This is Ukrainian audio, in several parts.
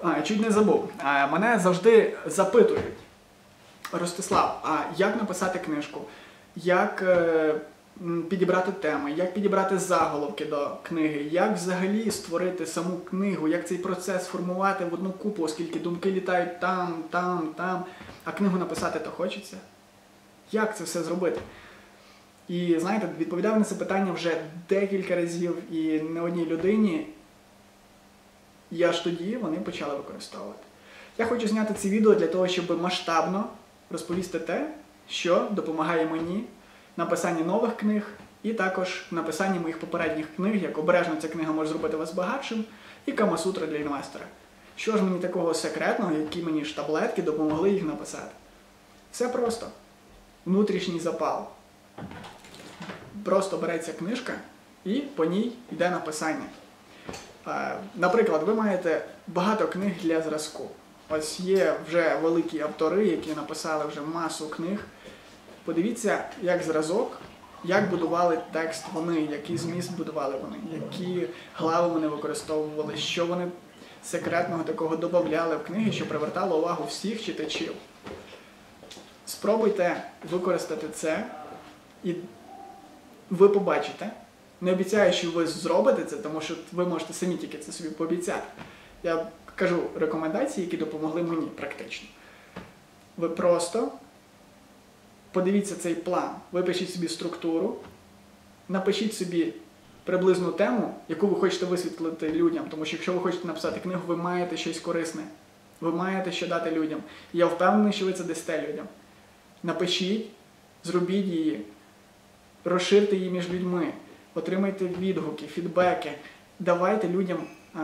Чуть не забув. Мене завжди запитують: Ростислав, а як написати книжку? Як підібрати теми? Як підібрати заголовки до книги? Як взагалі створити саму книгу? Як цей процес формувати в одну купу, оскільки думки літають там, а книгу написати то хочеться? Як це все зробити? І, знаєте, відповідав на це питання вже декілька разів і не одній людині. І аж тоді вони почали використовувати. Я хочу зняти це відео для того, щоб масштабно розповісти те, що допомагає мені в написанні нових книг і також в написанні моїх попередніх книг, як «Обережно ця книга може зробити вас багатшим» і «Камасутра для інвестора». Що ж мені такого секретного, які мені ж таблетки допомогли їх написати? Все просто. Внутрішній запал. Просто береться книжка і по ній йде написання. Наприклад, ви маєте багато книг для зразку. Ось є вже великі автори, які написали вже масу книг. Подивіться, як зразок, як будували текст вони, який зміст будували вони, які глави вони використовували, що вони секретного такого додавали в книги, що привертало увагу всіх читачів. Спробуйте використати це, і ви побачите. Не обіцяю, що ви зробите це, тому що ви можете самі тільки це собі пообіцяти. Я кажу рекомендації, які допомогли мені практично. Ви просто подивіться цей план, випишіть собі структуру, напишіть собі приблизну тему, яку ви хочете висвітлити людям. Тому що якщо ви хочете написати книгу, ви маєте щось корисне. Ви маєте що дати людям. І я впевнений, що ви це дасте людям. Напишіть, зробіть її, розширте її між людьми. Отримайте відгуки, фідбеки, давайте людям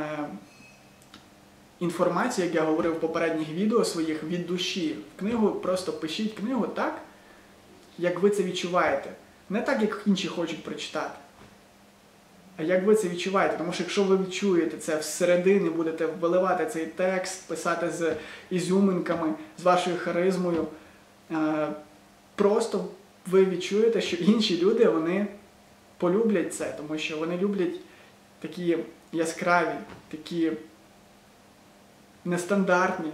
інформацію, як я говорив в попередніх відео своїх, від душі. В книгу просто пишіть книгу так, як ви це відчуваєте. Не так, як інші хочуть прочитати, а як ви це відчуваєте. Тому що якщо ви відчуєте це всередині, будете виливати цей текст, писати з ізюминками, з вашою харизмою, просто ви відчуєте, що інші люди, вони полюблять це, тому що вони люблять такі яскраві, такі нестандартні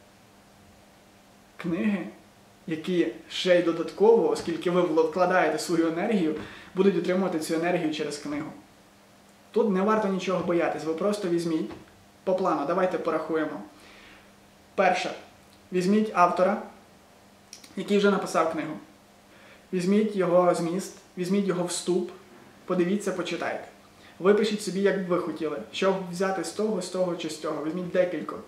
книги, які ще й додатково, оскільки ви вкладаєте свою енергію, будуть отримувати цю енергію через книгу. Тут не варто нічого боятись, ви просто візьміть по плану, давайте порахуємо. Перше, візьміть автора, який вже написав книгу. Візьміть його зміст, візьміть його вступ, подивіться, почитайте. Випишіть собі, як б ви хотіли, що взяти з того чи з того. Візьміть декілька.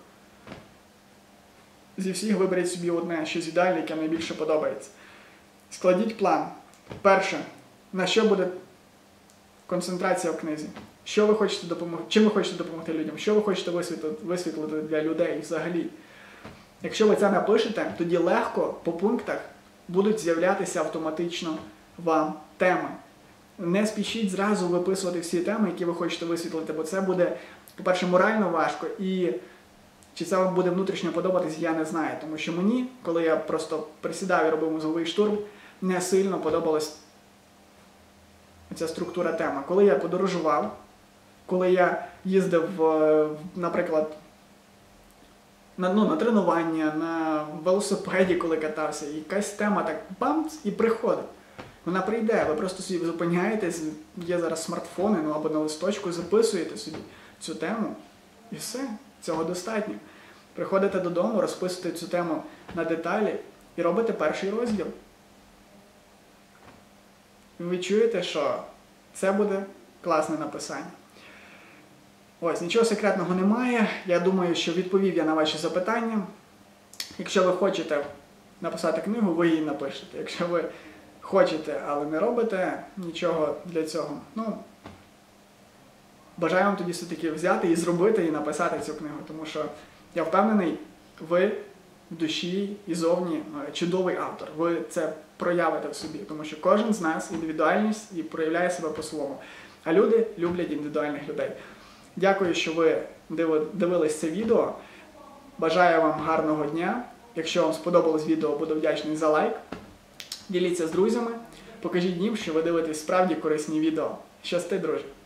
Зі всіх виберіть собі одне, щось ідеальне, яке найбільше подобається. Складіть план. Перше, на що буде концентрація в книзі? Що ви хочете допомогти, чим ви хочете допомогти людям? Що ви хочете висвітлити для людей взагалі? Якщо ви це напишете, тоді легко по пунктах будуть з'являтися автоматично вам теми. Не спішіть зразу виписувати всі теми, які ви хочете висвітлити, бо це буде, по-перше, морально важко, і чи це вам буде внутрішньо подобатись, я не знаю. Тому що мені, коли я просто присідав і робив мозговий штурм, не сильно подобалась ця структура теми. Коли я подорожував, коли я їздив, наприклад, на тренування, на велосипеді, коли катався, і якась тема так бамц і приходить. Вона прийде, ви просто собі зупиняєтесь, є зараз смартфони, або на листочку, записуєте собі цю тему, і все, цього достатньо. Приходите додому, розписуєте цю тему на деталі і робите перший розділ. Ви відчуєте, що це буде класне написання. Ось, нічого секретного немає. Я думаю, що відповів я на ваші запитання. Якщо ви хочете написати книгу, ви її напишете. Якщо ви хочете, але не робите нічого для цього, бажаю вам тоді все-таки взяти і зробити, і написати цю книгу. Тому що я впевнений, ви в душі і зовні чудовий автор. Ви це проявите в собі, тому що кожен з нас індивідуальність і проявляє себе по-своєму. А люди люблять індивідуальних людей. Дякую, що ви дивились це відео. Бажаю вам гарного дня. Якщо вам сподобалось відео, буду вдячний за лайк. Діліться з друзями. Покажіть їм, що ви дивитесь справді корисні відео. Щасти, друзі!